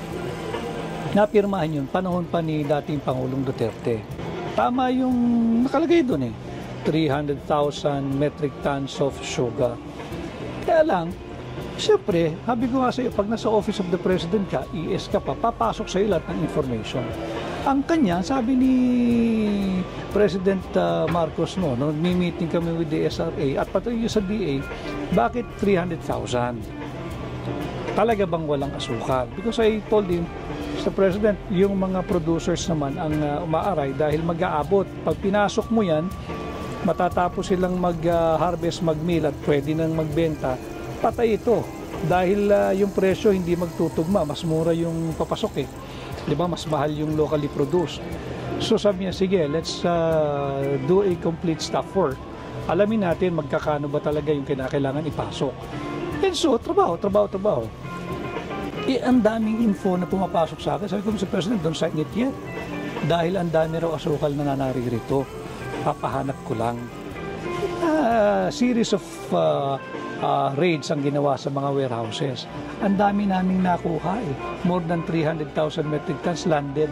Napirmahan yun, panahon pa ni dating Pangulong Duterte. Tama yung nakalagay doon 300,000 metric tons of sugar. Kaya lang, siyempre, sabi ko nga sa iyo, pag nasa Office of the President ka, ES ka pa, papasok sa iyo lahat ng information. Ang kanya, sabi ni President Marcos nung meeting kami with the SRA at pati yung sa DA, bakit 300,000? Talaga bang walang asukal? Because I told him, Mr. President, yung mga producers naman ang umaaray dahil mag-aabot. Pag pinasok mo yan, matatapos silang mag-harvest, mag-mill at pwede nang magbenta, patay ito. Dahil yung presyo hindi magtutugma, mas mura yung papasok Di ba? Mas mahal yung locally produced. So sabi niya, sige, let's do a complete staff work. Alamin natin magkakano ba talaga yung kinakailangan ipasok. And so, trabaho. Ang daming info na pumapasok sa akin. Sabi ko, Mr. President, don't sign it yet. Dahil ang dami raw asukal na naririto. Papahanap ko lang. Series of raids ang ginawa sa mga warehouses. Ang dami naming nakuha eh. More than 300,000 metric tons landed.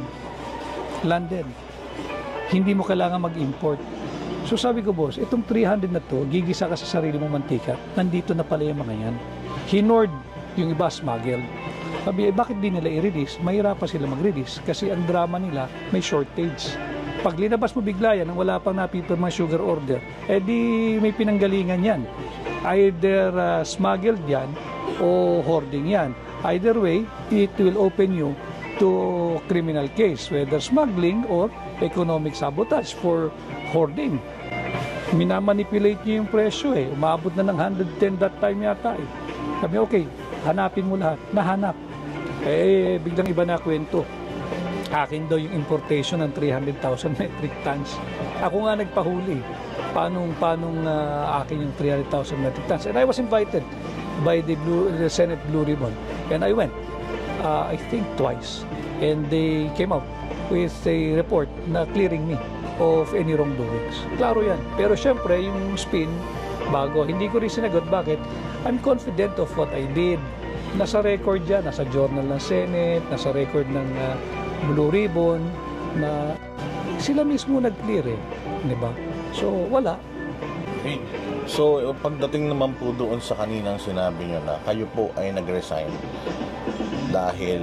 Hindi mo kailangan mag-import. So sabi ko, boss, itong 300 na to, gigisa ka sa sarili mong mantika. Nandito na pala yung mga yan. Hinord yung iba smuggled. Sabi, bakit di nila i-release? Mahirapan sila mag-release kasi ang drama nila may shortage. Pag linabas mo bigla yan, wala pang napipirma sugar order, di may pinanggalingan yan. Either smuggled yan o hoarding yan. Either way, it will open you to criminal case, whether smuggling or economic sabotage for hoarding. Minamanipulate niyo yung presyo eh. Umabot na ng 110 that time yata eh. Sabi, okay, hanapin mo lahat. Nahanap. Biglang iba na kwento. Akin daw yung importation ng 300,000 metric tons. Ako nga nagpahuli. Paanong akin yung 300,000 metric tons? And I was invited by the Senate Blue Ribbon. And I went, I think twice. And they came out with a report na clearing me of any wrongdoings. Klaro yan. Pero syempre, yung spin, bago, hindi ko rin sinagot. Bakit? I'm confident of what I did. Nasa record yan, nasa journal ng Senate, nasa record ng Blue Ribbon, na sila mismo nag-clear eh. Diba? So, wala.
Okay. So, pagdating naman po doon sa kaninang sinabi nyo na kayo po ay nag-resign dahil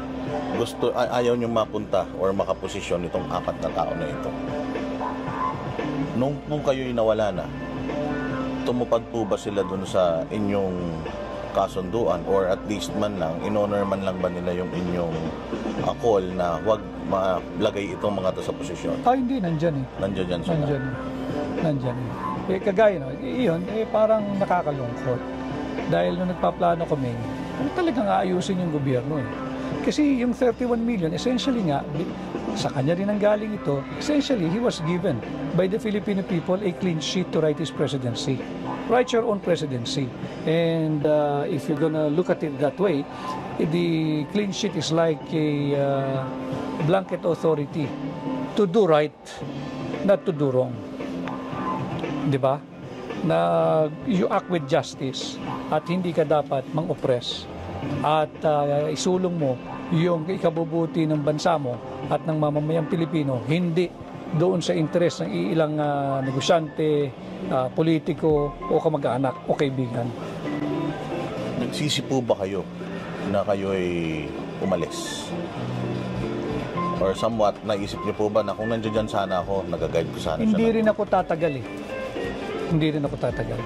ayaw nyo mapunta or makaposisyon itong 4 na tao na ito. Nung kayo'y nawala na, tumupad po ba sila doon sa inyong kasunduan or at least man lang, in-honor man lang ba nila yung inyong call na huwag malagay itong mga to sa posisyon?
Hindi, nandyan eh.
Nandyan sila?
Nandyan eh. Kagaya no, iyon, parang nakakalungkot. Dahil nung nagpaplano kami, talagang aayusin yung gobyerno eh. Kasi yung 31 million, essentially nga, sa kanya rin ang galing ito, essentially, he was given by the Filipino people a clean sheet to write his presidency. Write your own presidency. And if you're gonna look at it that way, the clean sheet is like a blanket authority to do right, not to do wrong. Diba? Na you act with justice at hindi ka dapat mang-oppress at isulong mo yung ikabubuti ng bansa mo at ng mamamayang Pilipino, hindi doon sa interes ng ilang negosyante, politiko o kamag-anak o kaibigan.
Nagsisi po ba kayo na kayo'y umalis? Or somewhat, naisip niyo po ba na kung nandiyan sana ako, nag-guide ko sana
Hindi
siya?
rin ako tatagal eh. Hindi rin ako tatagal.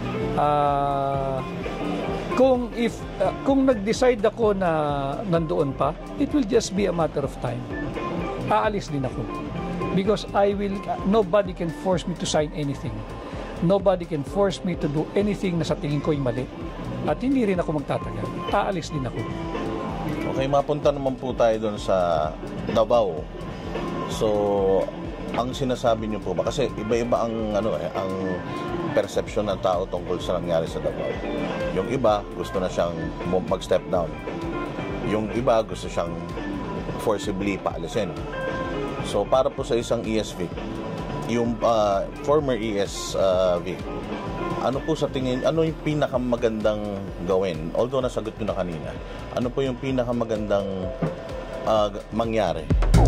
Kung nag-decide ako na nandoon pa, it will just be a matter of time. Aalis din ako. Because nobody can force me to sign anything. Nobody can force me to do anything na sa tingin ko'y mali. At hindi rin ako magtatagal. Aalis din ako.
Okay, mapunta naman po tayo doon sa Davao. So, ang sinasabi niyo po ba, kasi iba-iba ang perception ng tao tungkol sa nangyari sa Davao. Yung iba gusto na siyang mag-step down. Yung iba gusto siyang forcibly paalisin. So para po sa isang ESV, yung former ESV, ano po sa tingin, ano yung pinakamagandang gawin? Although nasagot nyo na kanina, ano po yung pinakamagandang mangyari?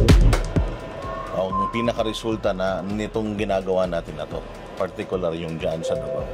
Ang pinakaresulta na nitong ginagawa natin na to, particular yung dyan sa Davao?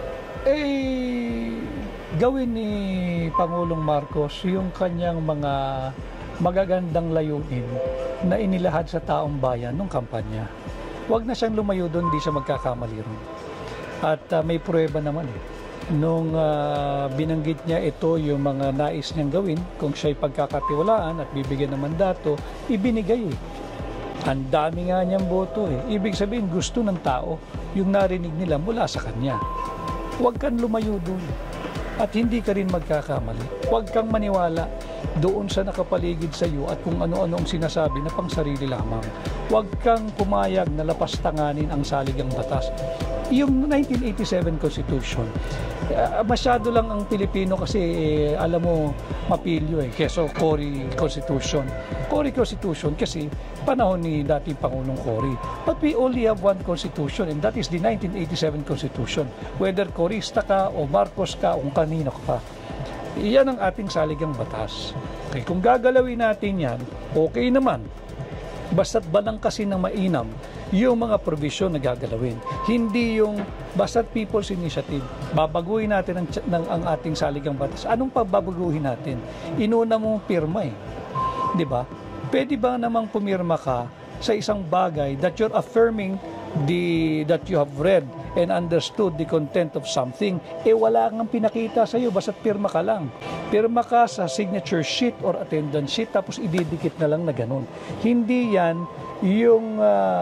Gawin ni Pangulong Marcos yung kanyang mga magagandang layunin na inilahad sa taong bayan nung kampanya. Huwag na siyang lumayo doon, di siya magkakamali ron. At may pruweba naman eh. Nung binanggit niya ito yung mga nais niyang gawin, kung siya'y pagkakatiwalaan at bibigyan ng mandato, ibinigay eh. Ang dami nga niyang boto eh. Ibig sabihin, gusto ng tao yung narinig nila mula sa kanya. Huwag kang lumayo doon. At hindi ka rin magkakamali. Huwag kang maniwala doon sa nakapaligid sa iyo at kung ano-ano ang sinasabi na pang sarili lamang. Huwag kang pumayag na lapastanganin ang saligang batas. Yung 1987 Constitution, masyado lang ang Pilipino kasi alam mo, mapilyo keso Cory Constitution. Cory Constitution kasi panahon ni dating Pangulong Cory. But we only have one Constitution, and that is the 1987 Constitution. Whether Corista ka o Marcos ka o kung kanino ka pa. Iyan ang ating saligang batas. Okay, kung gagalawin natin yan, okay naman. Basta't banang kasi ng mainam yung mga provision na gagalawin. Hindi yung basta't people's initiative. Babaguhin natin ang ating saligang batas. Anong pagbabaguhin natin? Inuna mong pirma Di ba? Pwede ba namang pumirma ka sa isang bagay that you're affirming that you have read and understood the content of something, wala kang pinakita sa iyo, basta pirma ka lang. Pirma ka sa signature sheet or attendance sheet, tapos ididikit na lang na ganun. Hindi yan yung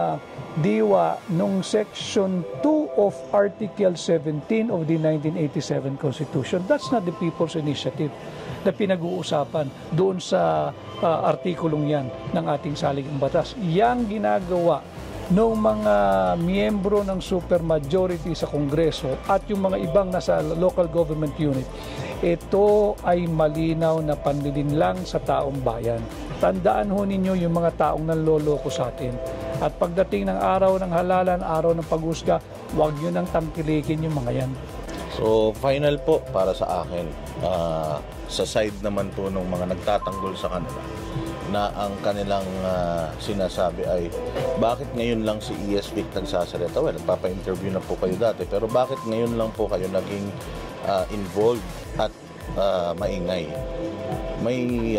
diwa nung Section 2 of Article 17 of the 1987 Constitution. That's not the people's initiative na pinag-uusapan doon sa artikulong yan ng ating saligang batas. Yang ginagawa ng mga miyembro ng supermajority sa Kongreso at yung mga ibang nasa local government unit, ito ay malinaw na panlilinlang sa taong bayan. Tandaan ho ninyo yung mga taong nanloloko sa atin. At pagdating ng araw ng halalan, araw ng paghusga, huwag nyo nang tangkilikin yung mga yan.
So, final po para sa akin, sa side naman po ng mga nagtatanggol sa kanila, na ang kanilang sinasabi ay bakit ngayon lang si ES Vic nagsasalita? Well, nagpapa-interview na po kayo dati, pero bakit ngayon lang po kayo naging involved at maingay? May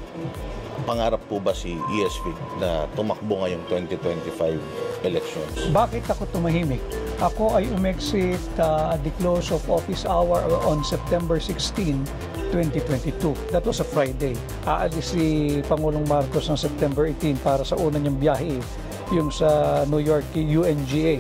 pangarap po ba si ES Vic na tumakbo ngayong 2025 elections?
Bakit ako tumahimik? Ako ay umexit at the close of office hour on September 16, 2022. That was a Friday. Aalis si Pangulong Marcos ng September 18 para sa una niyang biyahe, yung sa New York UNGA.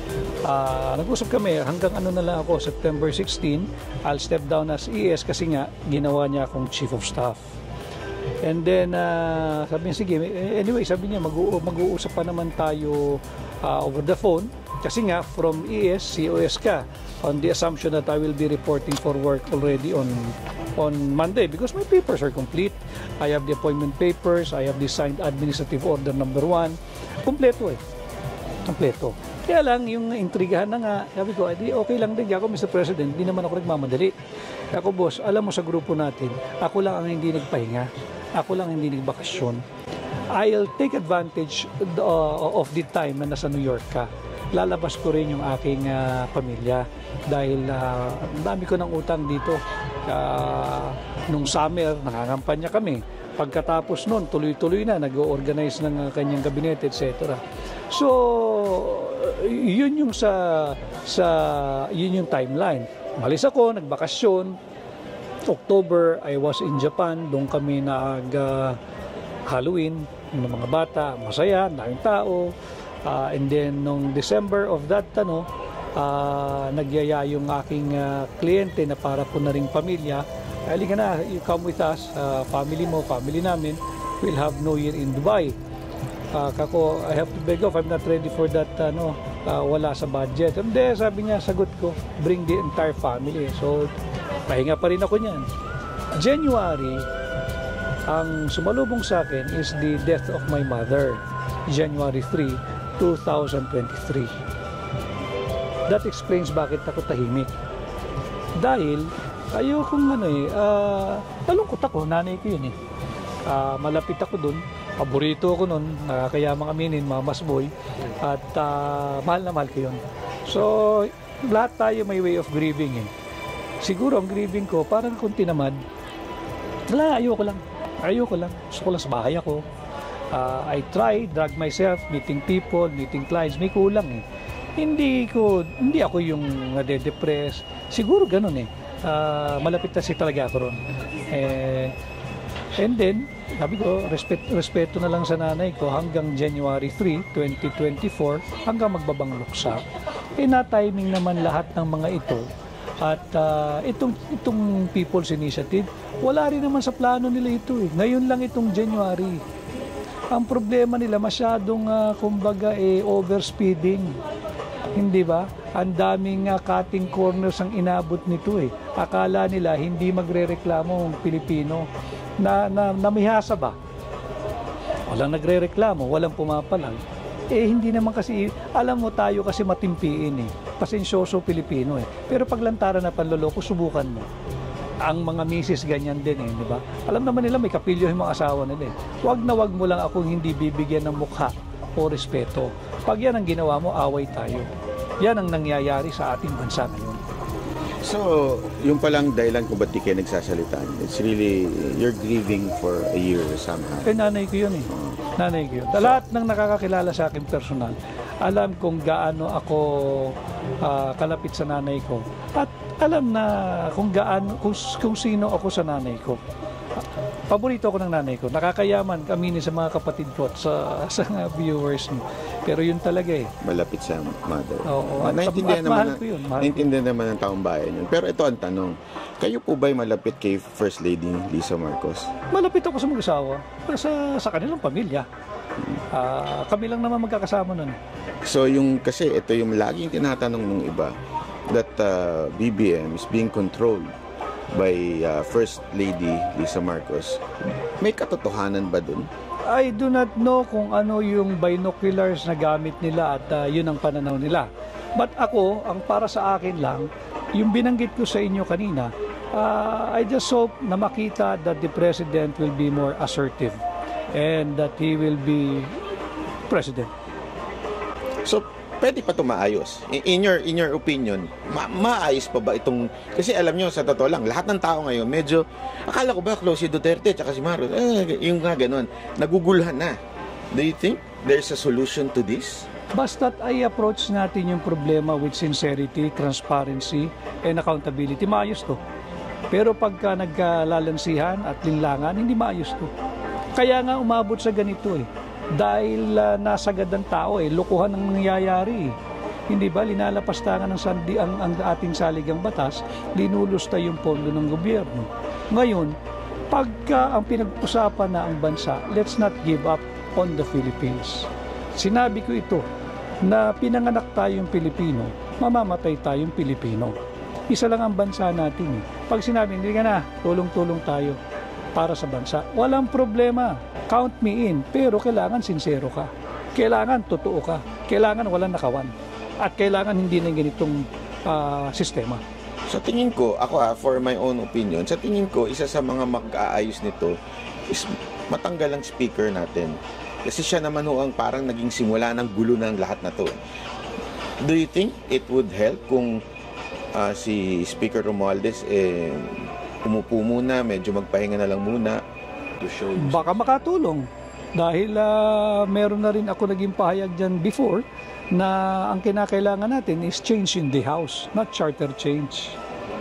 Nag-usap kami hanggang na lang ako, September 16, I'll step down as ES kasi nga ginawa niya akong Chief of Staff. And then, sabi niya, sige, anyway, sabi niya, mag-uusap pa naman tayo over the phone. Kasi nga, from ES, COS ka, on the assumption that I will be reporting for work already on Monday because my papers are complete. I have the appointment papers, I have the signed administrative order number 1. Kompleto Kompleto. Kaya lang, yung intrigahan na nga, sabi ko, okay lang din ako, Mr. President, hindi naman ako nagmamadali. Ako, boss, alam mo sa grupo natin, ako lang ang hindi nagpahinga. Ako lang hindi nagbakasyon. I'll take advantage of the time na nasa New York ka. Lalabas ko rin yung aking pamilya dahil dami ko ng utang dito. Nung summer, nangangampanya kami. Pagkatapos nun, tuloy-tuloy na, nag-organize ng kanyang gabinete, etc. So, yun yung yun yung timeline. Malis ako, nagbakasyon. October, I was in Japan. Doon kami Halloween ng mga bata, masaya, daming tao. And then, nung December of that, nagyaya yung aking kliyente na para po na ring pamilya. Halika na, you come with us, family mo, family namin. We'll have New Year in Dubai. Kako, I have to beg off, I'm not ready for that, wala sa budget. And then, sabi niya, sagot ko, bring the entire family. So, pahinga pa rin ako niyan. January, ang sumalubong sa akin is the death of my mother, January 3, 2023. That explains bakit ako tahimik. Dahil, ayokong talungkot ako, nanay ko yun malapit ako dun, paborito ako nun, kaya mga aminin, mamas boy, at mahal na mahal ko yun. So, lahat tayo may way of grieving Siguro ang grieving ko, parang kung tinamad, ayoko lang. Gusto ko lang sa bahay ako. I try, drag myself, meeting people, meeting clients, may kulang Hindi ako yung nade-depress. Siguro ganun malapit na talaga ako ron. And then, sabi ko, respeto na lang sa nanay ko hanggang January 3, 2024, hanggang magbabang luksa. Na-timing naman lahat ng mga ito. At itong People's Initiative, wala rin naman sa plano nila ito Ngayon lang itong January. Ang problema nila masyadong overspeeding. Hindi ba? Ang daming cutting corners ang inabot nito eh. Akala nila hindi magrereklamo ang Pilipino. Namihasa ba? Walang nagrereklamo, walang pumapalag. Hindi naman kasi, alam mo tayo kasi matimpiin eh. Pasensyoso Pilipino eh. Pero paglantaran na panloloko, subukan mo. Ang mga misis ganyan din eh, di ba? Alam naman nila may kapilyo yung mga asawa nila eh. Wag mo lang akong hindi bibigyan ng mukha o respeto. Pag yan ang ginawa mo, away tayo. Yan ang nangyayari sa ating bansa ngayon.
So, yung palang dahilan kung ba't di kayo nagsasalita, it's really, you're grieving for a year somehow.
Nanay ko yun eh. Nanay ko yun. Lahat ng nakakakilala sa akin personal, alam kung gaano ako kalapit sa nanay ko. At alam na kung gaano, kung sino ako sa nanay ko. Paborito ako ng nanay ko. Nakakayaman kami sa mga kapatid ko at sa mga viewers niyo. Pero yun talaga eh.
Malapit sa mother.
Oo.
Naintindihan
mahal ko yun.
Naintindihan naman ng taong bayan yun. Pero ito ang tanong, kayo po ba'y malapit kay First Lady Lisa Marcos?
Malapit ako sa mag-asawa. Pero sa kanilang pamilya. Kami lang naman magkakasama nun.
So kasi ito yung laging tinatanong ng iba, that BBM is being controlled by First Lady Lisa Marcos. May katotohanan ba dun?
I do not know kung ano yung binoculars na gamit nila at yun ang pananaw nila. But ako, ang para sa akin lang, yung binanggit ko sa inyo kanina, I just hope na makita that the President will be more assertive and that he will be President.
So, pwede pa ito maayos. In your opinion, maayos pa ba itong... Kasi alam nyo, sa totoo lang, lahat ng tao ngayon, medyo, akala ko ba close si Duterte at si Marcos? Yung nga ganun, nagugulhan na. Do you think there's a solution to this?
Basta't ay approach natin yung problema with sincerity, transparency, and accountability, maayos to. Pero pagka nagkalalansihan at linlangan, hindi maayos to. Kaya nga umabot sa ganito eh. Dahil nasagad ng tao eh, lokohan ang nangyayari eh. Hindi ba, linalapastangan ang ating saligang batas, linulusta yung pondo ng gobyerno. Ngayon, pagka ang pinag-usapan na ang bansa, let's not give up on the Philippines. Sinabi ko ito, na pinanganak tayong Pilipino, mamamatay tayong Pilipino. Isa lang ang bansa natin eh. Pag sinabi, hindi ka na, tulong-tulong tayo para sa bansa, walang problema. Count me in, pero kailangan sincero ka. Kailangan totoo ka. Kailangan walang nakawan. At kailangan hindi na ganitong sistema.
Sa tingin ko, ako for my own opinion, sa tingin ko, isa sa mga mag-aayos nito is matanggal ang speaker natin. Kasi siya naman ang parang naging simula ng gulo ng lahat na to. Do you think it would help kung si Speaker Romualdez umupo muna, medyo magpahinga na lang muna?
Baka makatulong dahil meron na rin ako naging pahayag dyan before na ang kinakailangan natin is change in the house, not charter change.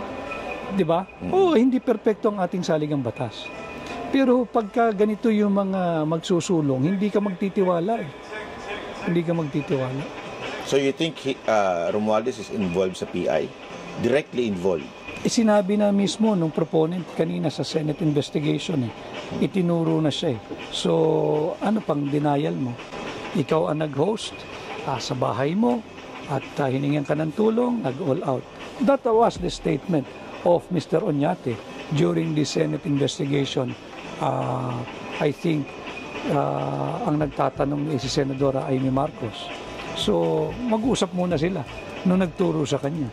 Di ba? Hindi perpekto ang ating saligang batas. Pero pagka ganito yung mga magsusulong, hindi ka magtitiwala eh. Hindi ka magtitiwala.
So you think Romualdez is involved sa PI? Directly involved?
Sinabi na mismo nung proponent kanina sa Senate investigation eh. Itinuro na siya eh. So, ano pang denial mo? Ikaw ang nag-host sa bahay mo at hiningan ka ng tulong, nag-all out. That was the statement of Mr. Oñate during the Senate investigation. I think ang nagtatanong si Senadora Amy Marcos. So, mag-usap muna sila nung nagturo sa kanya.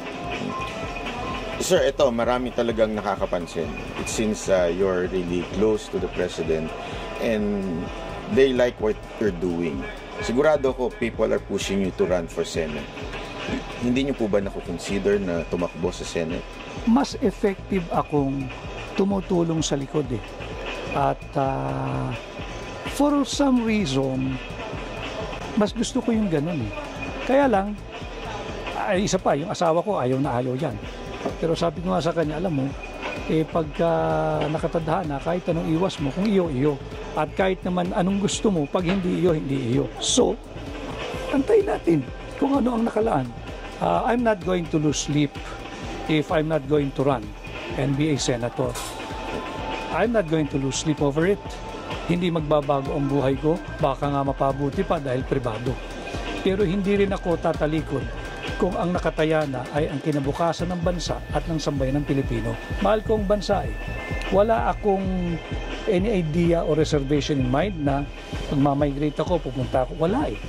Sir, ito, marami talagang nakakapansin. It seems you're really close to the President and they like what you're doing. Sigurado ko, people are pushing you to run for Senate. Hindi niyo po ba nakukonsider na tumakbo sa Senate?
Mas effective akong tumutulong sa likod eh. At for some reason, mas gusto ko yung ganun eh. Kaya lang, isa pa, yung asawa ko ayaw na ayaw yan. Pero sabi ko nga sa kanya, alam mo, pagka nakatadhana, kahit anong iwas mo, kung iyo, iyo. At kahit naman anong gusto mo, pag hindi iyo, hindi iyo. So, antayin natin kung ano ang nakalaan. I'm not going to lose sleep if I'm not going to run and be a senator. I'm not going to lose sleep over it. Hindi magbabago ang buhay ko, baka nga mapabuti pa dahil pribado. Pero hindi rin ako tatalikod kung ang nakataya na ay ang kinabukasan ng bansa at ng sambayan ng Pilipino. Mahal ko ang bansa eh. Wala akong any idea or reservation in mind na magmamigrate ako, pupunta ako. Wala eh.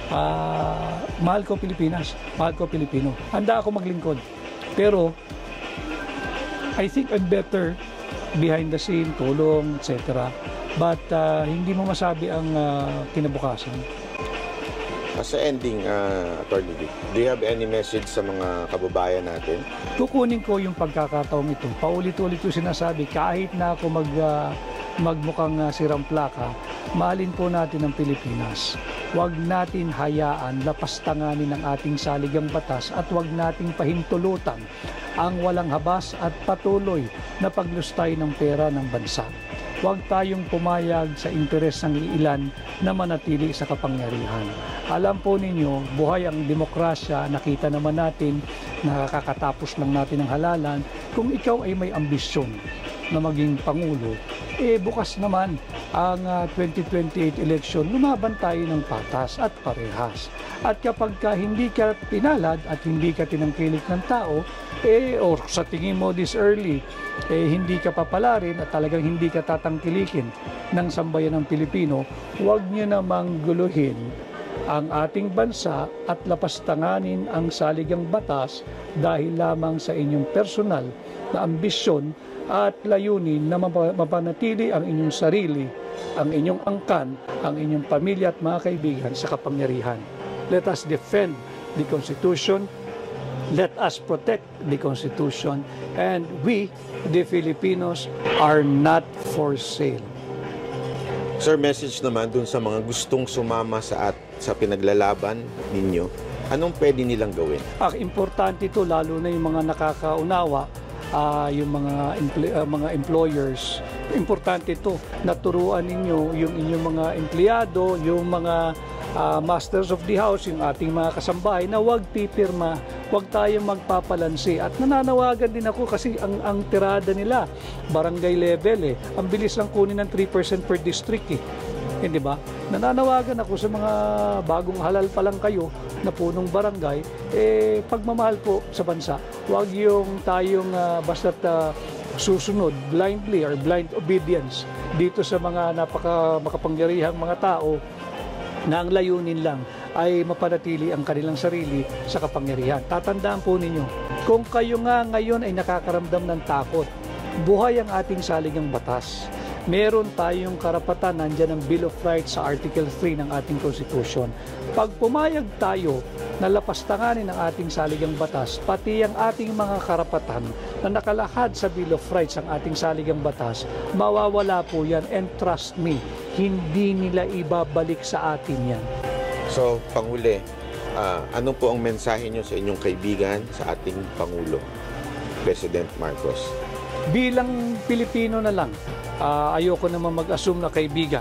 Mahal ko Pilipinas, mahal ko Pilipino. Handa ako maglingkod. Pero I think I'm better behind the scene, tulong, etc. But hindi mo masabi ang kinabukasan.
Sa ending, Attorney Vic, do you have any message sa mga kababayan natin?
Kukunin ko yung pagkakataong ito. Paulit-ulit ko sinasabi, kahit na ako magmukhang sirang plaka, mahalin po natin ang Pilipinas. Huwag natin hayaan lapastanganin ang ating saligang batas at huwag nating pahintulutan ang walang habas at patuloy na paglustay ng pera ng bansa. Huwag tayong pumayag sa interes ng ilan na manatili sa kapangyarihan. Alam po ninyo, buhay ang demokrasya, nakita naman natin, nakakatapos lang natin ang halalan. Kung ikaw ay may ambisyon na maging Pangulo, bukas naman ang 2028 election, lumaban tayo ng patas at parehas. At kapag hindi ka pinalad at hindi ka tinangkilik ng tao, or sa tingin mo this early, hindi ka papalarin at talagang hindi ka tatangkilikin ng sambayan ng Pilipino, huwag niyo namang guluhin ang ating bansa at lapastanganin ang saligang batas dahil lamang sa inyong personal na ambisyon at layunin na mapanatili ang inyong sarili, ang inyong angkan, ang inyong pamilya at mga kaibigan sa kapangyarihan. Let us defend the Constitution. Let us protect the Constitution, and we, the Filipinos, are not for sale.
Sir, message naman dun sa mga gustong sumama sa pinaglalaban ninyo, anong pwede nilang gawin?
Importante ito, lalo na yung mga nakakaunawa, yung mga employers. Importante ito, naturuan ninyo yung inyong mga empleyado, yung mga masters of the house, yung ating mga kasambahay, na huwag pipirma, huwag tayong magpapalansi. At nananawagan din ako kasi ang tirada nila, barangay level ang bilis lang kunin ng 3% per district Hindi ba? Nananawagan ako sa mga bagong halal pa lang kayo na punong barangay, pagmamahal po sa bansa. Huwag yung tayong basta't susunod blindly or blind obedience dito sa mga makapangyarihang mga tao na ang layunin lang ay mapanatili ang kanilang sarili sa kapangyarihan. Tatandaan po ninyo, kung kayo nga ngayon ay nakakaramdam ng takot, buhay ang ating saligang batas. Meron tayong karapatan, nandyan ang Bill of Rights sa Article 3 ng ating Constitution. Pag pumayag tayo na lapastanganin ang ating saligang batas, pati ang ating mga karapatan na nakalahad sa Bill of Rights ang ating saligang batas, mawawala po yan, and trust me, hindi nila ibabalik sa atin yan.
So, Pangulo, ano po ang mensahe nyo sa inyong kaibigan, sa ating Pangulo, President Marcos?
Bilang Pilipino na lang, ayoko naman mag-assume na kaibigan.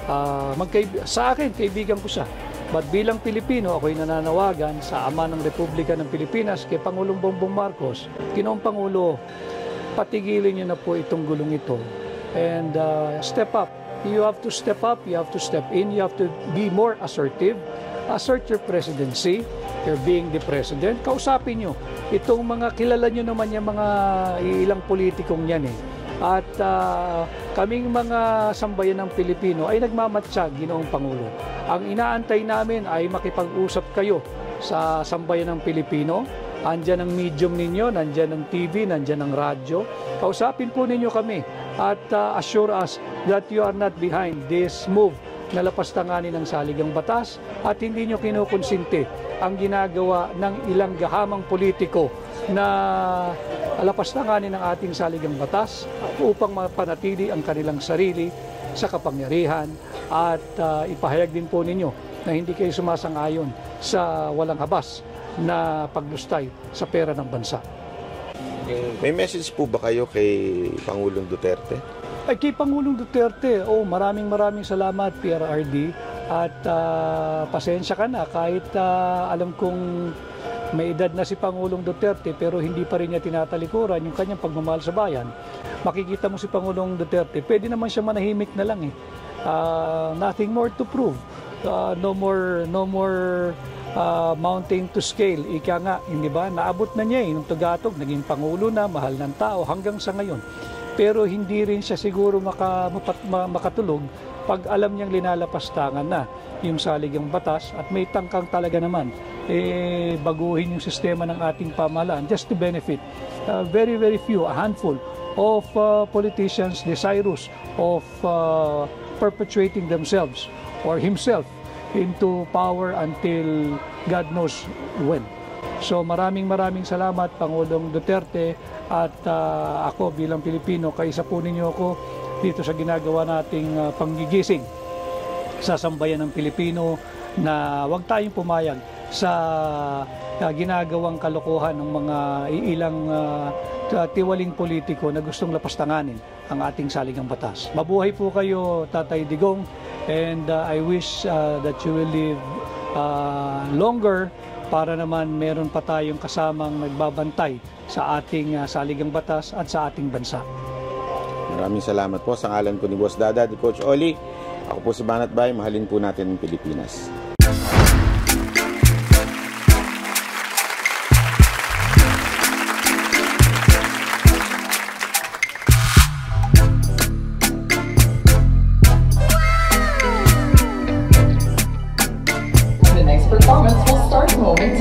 Sa akin, kaibigan ko siya. But bilang Pilipino, ako'y nananawagan sa Ama ng Republika ng Pilipinas, kay Pangulong Bongbong Marcos, Ginoong Pangulo, patigilin niyo na po itong gulong ito. And step up. You have to step up, you have to step in, you have to be more assertive. Assert your presidency, you're being the president. Kausapin nyo. Itong mga, kilala nyo naman yung mga ilang politikong yan At kaming mga sambayan ng Pilipino ay nagmamatsyag, Ginoong Pangulo. Ang inaantay namin ay makipag-usap kayo sa sambayan ng Pilipino. Andyan ang medium ninyo, nandyan ang TV, nandyan ang radyo. Kausapin po ninyo kami at assure us that you are not behind this move na lapastanganin ng saligang batas at hindi nyo kinukonsinte ang ginagawa ng ilang gahamang politiko na lapastanganin ang ating saligang batas upang mapanatili ang kanilang sarili sa kapangyarihan at ipahayag din po ninyo na hindi kayo sumasang-ayon sa walang habas na paglustay sa pera ng bansa.
May message po ba kayo kay Pangulong Duterte?
Ay, kay Pangulong Duterte, maraming salamat, PRRD. At pasensya ka na kahit alam kong may edad na si Pangulong Duterte pero hindi pa rin niya tinatalikuran yung kanyang pagmamahal sa bayan. Makikita mo si Pangulong Duterte, pwede naman siya manahimik na lang Nothing more to prove. No more mountain to scale. Ika nga, hindi ba? Naabot na niya yung Tugatog, naging pangulo na, mahal ng tao hanggang sa ngayon. Pero hindi rin siya siguro makatulog pag alam niyang linalapastangan na yung saligang batas at may tangkang talaga naman baguhin yung sistema ng ating pamahalaan just to benefit very few, a handful of politicians desirous of perpetuating themselves or himself into power until God knows when. So maraming salamat Pangulong Duterte at ako bilang Pilipino, kaisa po ninyo ako dito sa ginagawa nating panggigising sa sambayan ng Pilipino na huwag tayong pumayag sa ginagawang kalokohan ng mga ilang tiwaling politiko na gustong lapastanganin ang ating saligang batas. Mabuhay po kayo, Tatay Digong, and I wish that you will live longer para naman meron pa tayong kasamang nagbabantay sa ating saligang batas at sa ating bansa.
Maraming salamat po sa ngalan ko ni Boss Dada, ni Coach Oli. Ako po si Banat Bay, mahalin po natin ang Pilipinas.
The next performance will start momentarily.